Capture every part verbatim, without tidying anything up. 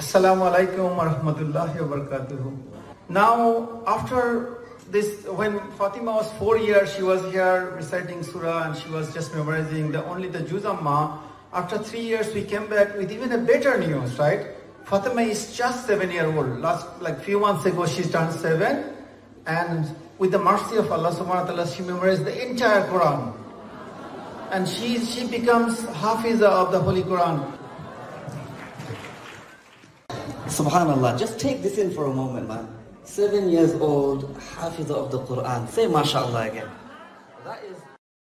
Assalamu alaikum wa rahmatullahi wa barakatuhu. Now, after this, when Fatima was four years, she was here reciting surah and she was just memorizing the only the Juz Amma. After three years, we came back with even a better news, right? Fatima is just seven years old. Last, like few months ago, she turned seven. And with the mercy of Allah subhanahu wa ta'ala, she memorized the entire Quran. And she, she becomes Hafiza of the Holy Quran. Subhanallah, just take this in for a moment, man. Seven years old, Hafiza of the Quran. Say MashaAllah again. That is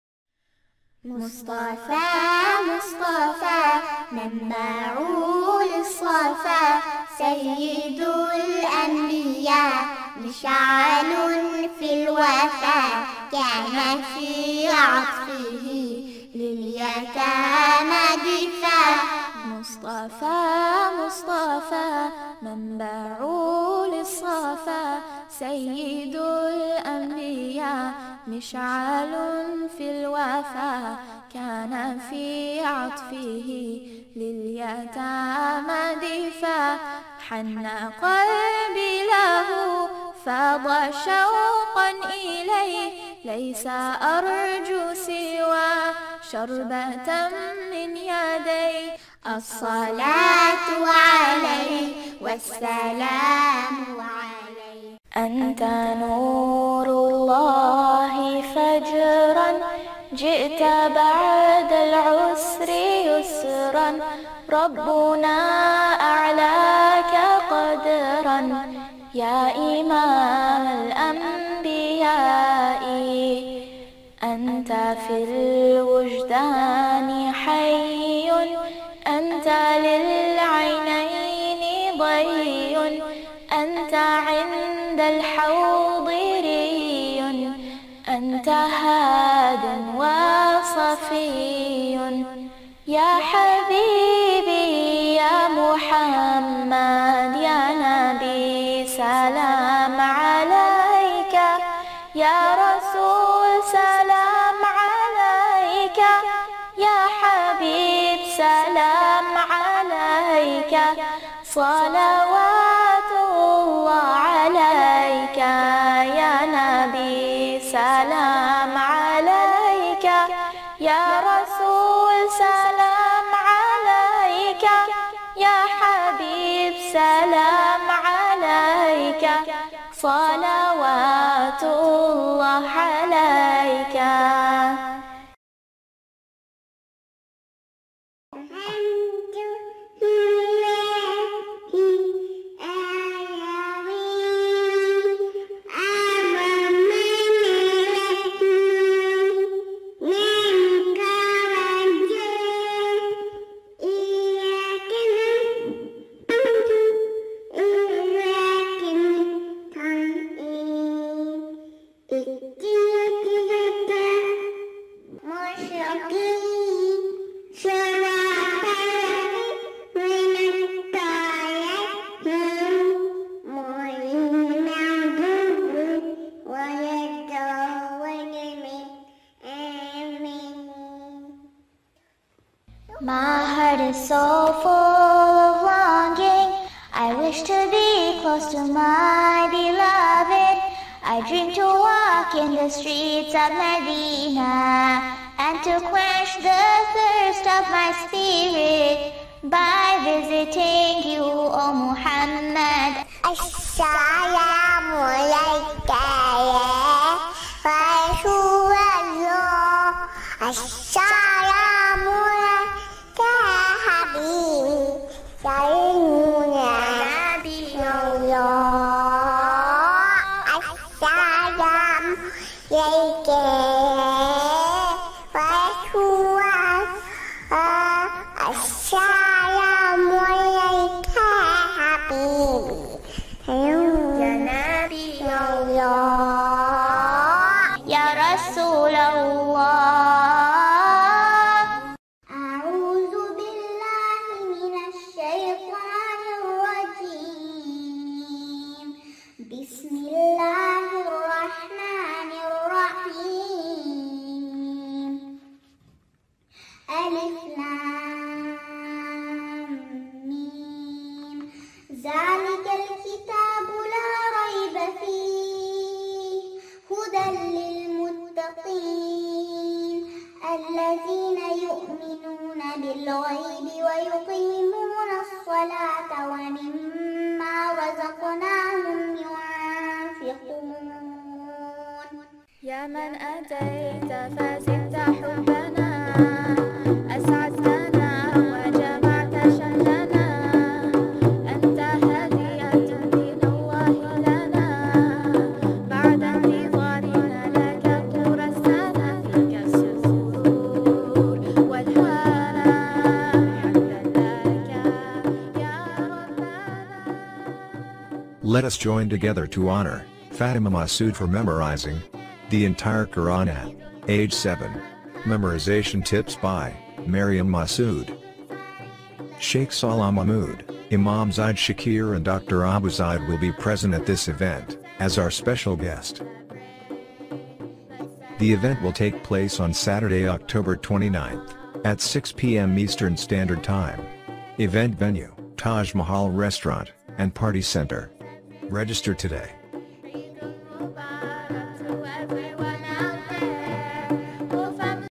Mustafa, Mustafa, Manba'ul Safa, Sayyidul Anbiya, Mish'alun fil Wafa, Kana fi 'atfihi lil yatama difa. مصطفى مصطفى منبع للصفا سيد الأنبياء مشعل في الوفا كان في عطفه لليتامى دفا حن قلبي له فاض شوقا إليه ليس أرجو سوى شربة من يديه الصلاة عليه والسلام عليه أنت نور الله فجرا جئت بعد العسر يسرا ربنا أعلاك قدرا يا إمام الأنبياء أنت في الوجدان حي أنت للعينين ضي أنت عند الحوض ري أنت هاد وصفي يا حبيبي يا محمد يا نبي سلام عليك يا رسول سلام عليك يا حبيب سلام عليك صلوات الله عليك يا نبي سلام عليك يا رسول سلام عليك يا حبيب سلام عليك صلوات الله عليك. My heart is so full of longing. I wish to be close to my beloved. I dream to walk in the streets of Medina and to quench the thirst of my spirit by visiting you, O Muhammad. Assalamu alaikum ya Rasulullah. Assalamu alaikum ya Habibi ya Nabiyullah. Assalamu alaikum Rasulullah. Assalamu alaikum Habibi الصلاة ومما رزقناهم ينفقون يا من أتيت فزدت حبنا أسعدتنا وجمعت شملنا أنت هدية من الله لنا بعد انتظارنا لك طول السنة فيك السرور والهنا حمدا لك يا ربنا. Let us join together to honor Fatima Masud for memorizing the entire Quran at age seven. Memorization tips by Maryam Masud. Shaykh Salah Mahmoud, Imam Zaid, Shakir and Doctor Abu Zaid will be present at this event as our special guest. The event will take place on Saturday, October twenty-ninth at six p m Eastern Standard Time. Event venue, Taj Mahal Restaurant and Party Center. Register today.